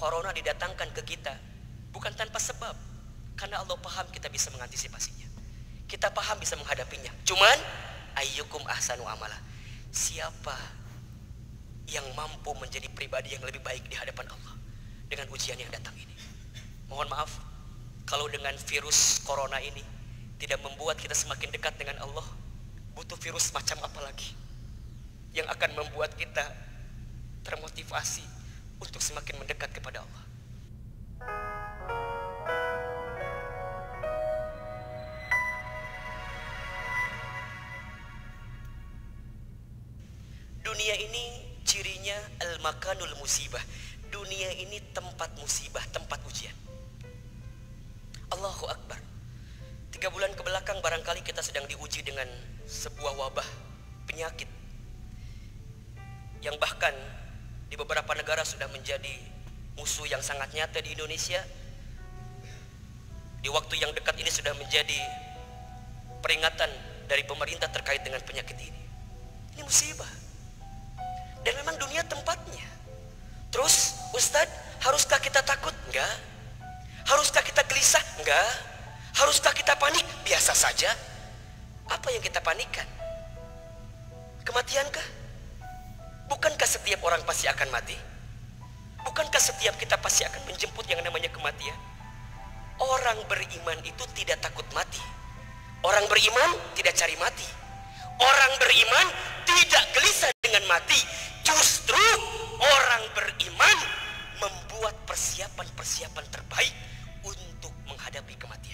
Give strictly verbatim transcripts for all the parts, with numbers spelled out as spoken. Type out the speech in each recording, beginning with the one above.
Corona didatangkan ke kita bukan tanpa sebab, karena Allah paham kita bisa mengantisipasinya, kita paham bisa menghadapinya. Cuman ayyukum ahsanu amala, siapa yang mampu menjadi pribadi yang lebih baik di hadapan Allah dengan ujian yang datang ini. Mohon maaf kalau dengan virus corona ini tidak membuat kita semakin dekat dengan Allah, butuh virus macam apa lagi yang akan membuat kita termotivasi untuk semakin mendekat kepada Allah. Dunia ini cirinya al-makanul musibah. Dunia ini tempat musibah, tempat ujian. Allahu Akbar. Tiga bulan kebelakang barangkali kita sedang diuji dengan sebuah wabah penyakit yang bahkan di beberapa negara sudah menjadi musuh yang sangat nyata di Indonesia. Di waktu yang dekat ini sudah menjadi peringatan dari pemerintah terkait dengan penyakit ini. Ini musibah. Dan memang dunia tempatnya. Terus Ustadz, haruskah kita takut? Enggak. Haruskah kita gelisah? Enggak. Haruskah kita panik? Biasa saja. Apa yang kita panikkan? Kematiankah? Bukankah setiap orang pasti akan mati? Bukankah setiap kita pasti akan menjemput yang namanya kematian? Orang beriman itu tidak takut mati. Orang beriman tidak cari mati. Orang beriman tidak gelisah dengan mati. Justru orang beriman membuat persiapan-persiapan terbaik untuk menghadapi kematian.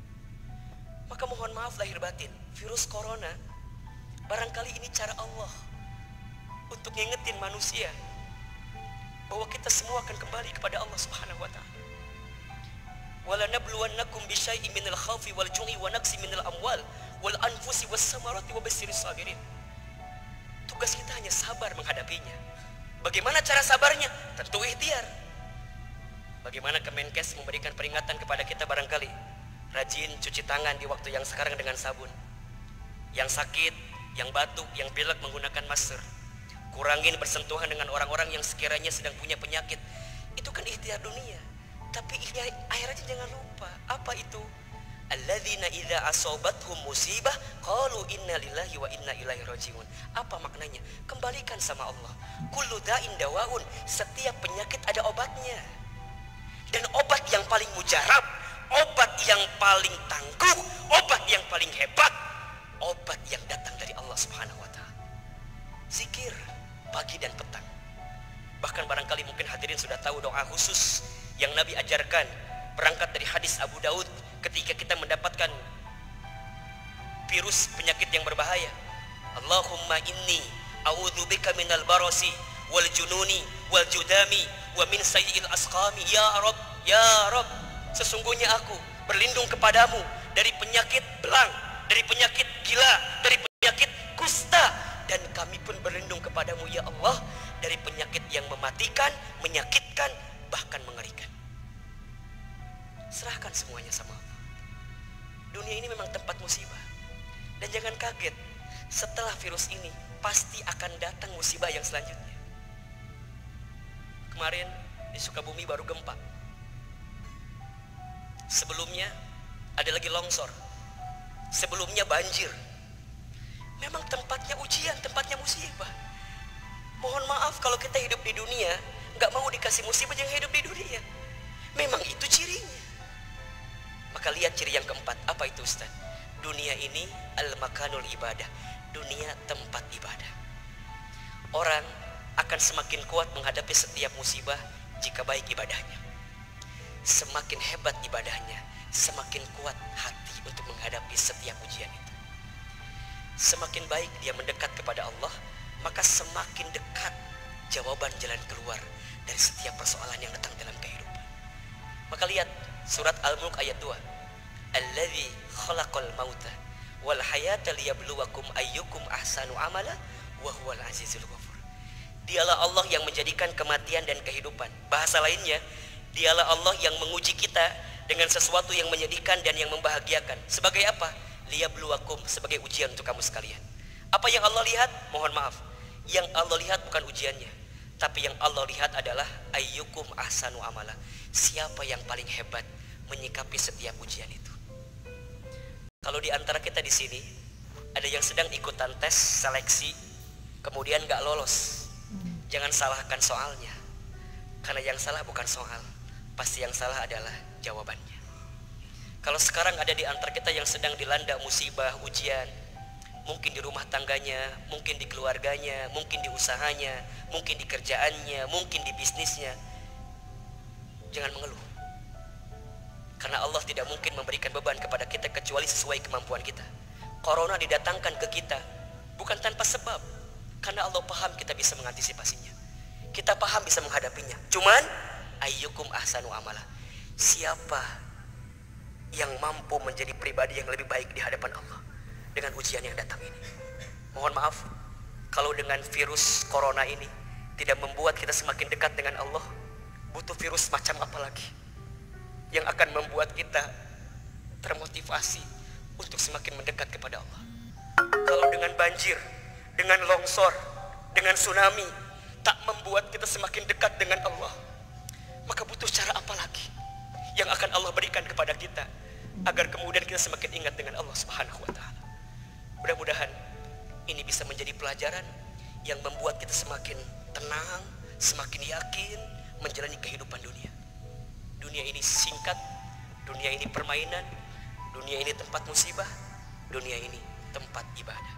Maka mohon maaf lahir batin, virus corona barangkali ini cara Allah untuk ngingetin manusia bahwa kita semua akan kembali kepada Allah Subhanahu wa taala. Wala nabluwannakum bisyai'in minal khaufi wal ju'i wa naqsi minal amwal wal anfusi was samarati wa basyiris sabirin. Tugas kita hanya sabar menghadapinya. Bagaimana cara sabarnya? Tentu ikhtiar. Bagaimana Kemenkes memberikan peringatan kepada kita barangkali? Rajin cuci tangan di waktu yang sekarang dengan sabun. Yang sakit, yang batuk, yang pilek menggunakan masker. Kurangin bersentuhan dengan orang-orang yang sekiranya sedang punya penyakit. Itu kan ikhtiar dunia. Tapi akhirnya jangan lupa. Apa itu? Alladzina idza asobathum musibah qalu inna lillahi wa inna ilaihi rajiun. Apa maknanya? Kembalikan sama Allah. Kullu da'in dawaun. Setiap penyakit ada obatnya. Dan obat yang paling mujarab, obat yang paling tangguh, obat yang paling hebat, obat yang datang dari Allah Subhanahu wa taala. Zikir pagi dan petang. Bahkan barangkali mungkin hadirin sudah tahu doa khusus yang Nabi ajarkan berangkat dari hadis Abu Daud ketika kita mendapatkan virus penyakit yang berbahaya. Allahumma inni a'udzubika minal barasi wal jununi wal judami wa min sayyi'il asqami. Ya Rabb, ya Rabb, sesungguhnya aku berlindung kepadamu dari penyakit belang, dari penyakit gila, dari penyakit kusta. Dan kami pun berlindung kepadamu ya Allah dari penyakit yang mematikan, menyakitkan, bahkan mengerikan. Serahkan semuanya sama Allah. Dunia ini memang tempat musibah. Dan jangan kaget, setelah virus ini pasti akan datang musibah yang selanjutnya. Kemarin di Sukabumi baru gempa. Sebelumnya ada lagi longsor. Sebelumnya banjir. Memang tempatnya ujian, tempatnya musibah. Mohon maaf kalau kita hidup di dunia nggak mau dikasih musibah, jangan hidup di dunia. Memang itu cirinya. Maka lihat ciri yang keempat. Apa itu Ustaz? Dunia ini al-makanul ibadah. Dunia tempat ibadah. Orang akan semakin kuat menghadapi setiap musibah jika baik ibadahnya. Semakin hebat ibadahnya, semakin kuat hati untuk menghadapi setiap ujian itu. Semakin baik dia mendekat kepada Allah, maka semakin dekat jawaban jalan keluar dari setiap persoalan yang datang dalam kehidupan. Maka lihat surat Al-Mulk ayat dua. Alladzi khalaqal mauta wal hayata liyabluwakum ayyukum ahsanu amala wa huwal azizul ghafur. Dialah Allah yang menjadikan kematian dan kehidupan. Bahasa lainnya, dialah Allah yang menguji kita dengan sesuatu yang menyedihkan dan yang membahagiakan. Sebagai apa? Liyabluwakum, sebagai ujian untuk kamu sekalian. Apa yang Allah lihat? Mohon maaf, yang Allah lihat bukan ujiannya, Tapi yang Allah lihat adalah ayyukum ahsanu amala. Siapa yang paling hebat menyikapi setiap ujian itu. Kalau di antara kita di sini ada yang sedang ikutan tes seleksi, kemudian gak lolos, jangan salahkan soalnya. Karena yang salah bukan soal, pasti yang salah adalah jawabannya. Kalau sekarang ada di antara kita yang sedang dilanda musibah, ujian, mungkin di rumah tangganya, mungkin di keluarganya, mungkin di usahanya, mungkin di kerjaannya, mungkin di bisnisnya, jangan mengeluh. Karena Allah tidak mungkin memberikan beban kepada kita kecuali sesuai kemampuan kita. Corona didatangkan ke kita bukan tanpa sebab, karena Allah paham kita bisa mengantisipasinya, kita paham bisa menghadapinya. Cuman ayyukum ahsanu amala, siapa yang mampu menjadi pribadi yang lebih baik di hadapan Allah dengan ujian yang datang ini. Mohon maaf kalau dengan virus corona ini tidak membuat kita semakin dekat dengan Allah, butuh virus macam apa lagi yang akan membuat kita termotivasi untuk semakin mendekat kepada Allah. Kalau dengan banjir, dengan longsor, dengan tsunami tak membuat kita semakin dekat dengan Allah, maka butuh cara apa lagi yang akan Allah berikan kepada kita agar kemudian kita semakin ingat dengan Allah Subhanahu wa taala. Mudah-mudahan ini bisa menjadi pelajaran yang membuat kita semakin tenang, semakin yakin menjalani kehidupan dunia. Dunia ini singkat, dunia ini permainan, dunia ini tempat musibah, dunia ini tempat ibadah.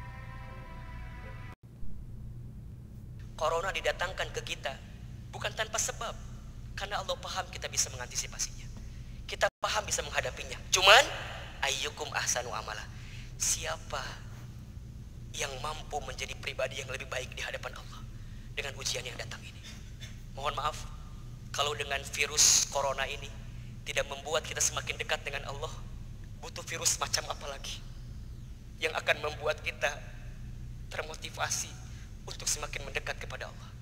Corona didatangkan ke kita bukan tanpa sebab, karena Allah paham kita bisa mengantisipasinya, kita paham bisa menghadapinya. Cuman ayyukum ahsanu amala, siapa yang mampu menjadi pribadi yang lebih baik di hadapan Allah dengan ujian yang datang ini. Mohon maaf kalau dengan virus corona ini tidak membuat kita semakin dekat dengan Allah, butuh virus macam apa lagi yang akan membuat kita termotivasi untuk semakin mendekat kepada Allah.